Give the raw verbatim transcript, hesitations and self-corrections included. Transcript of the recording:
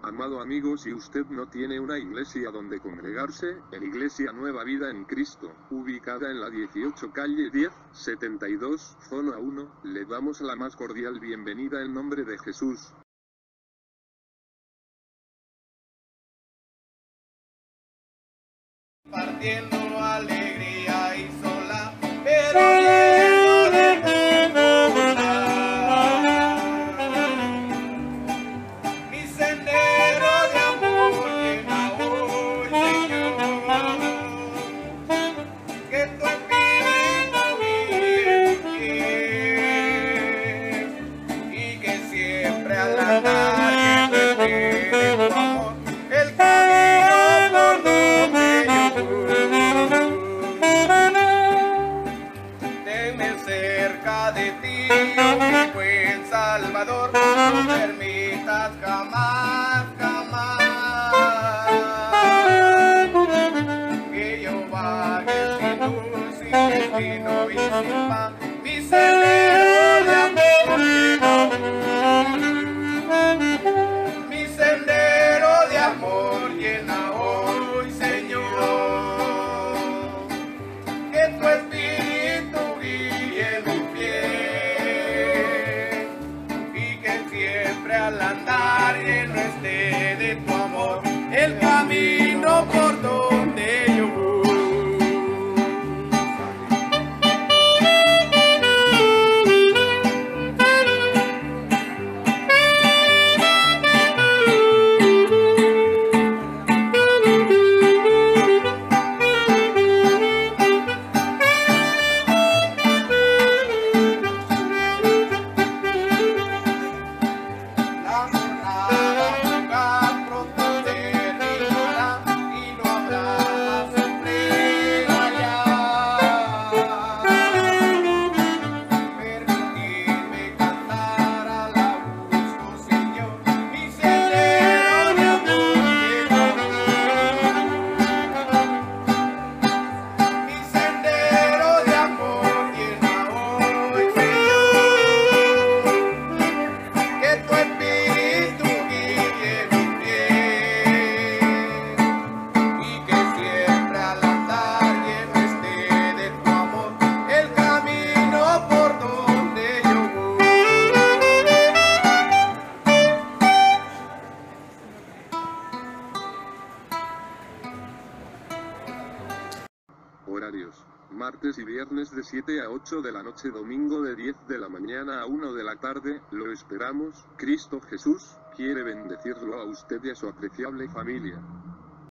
Amado amigo, si usted no tiene una iglesia donde congregarse, en Iglesia Nueva Vida en Cristo, ubicada en la dieciocho calle diez, setenta y dos, zona uno, le damos la más cordial bienvenida en nombre de Jesús. Partiendo alegría y sola, pero lleno de bondad. Mi sendero de amor llena hoy, Señor, que tu espíritu guíe mi pies, y que siempre al andar lleno esté de tu amor el camino por donde yo tenme cerca de ti, oh mi buen Salvador, no permitas jamás, jamás que yo vague sin luz, sin destino y sin paz, mi sendero de amor llena, mi sendero de amor llena hoy, Señor, que tu espíritu guíe mi pie, y que siempre al andar lleno esté de tu amor el camino por donde yo voy. La jornada jugar pronto terminará y no habrá más entrega ya. Permitirme cantar a la gusto, Señor, mi sendero de amor llena, mi sendero de amor llena hoy, Señor, que tu espíritu guíe mi pie, y que siempre al andar lleno esté de tu amor el camino por donde yo voy. Horarios: martes y viernes de siete a ocho de la noche, domingo de diez de la mañana a una de la tarde. Lo esperamos. Cristo Jesús quiere bendecirlo a usted y a su apreciable familia.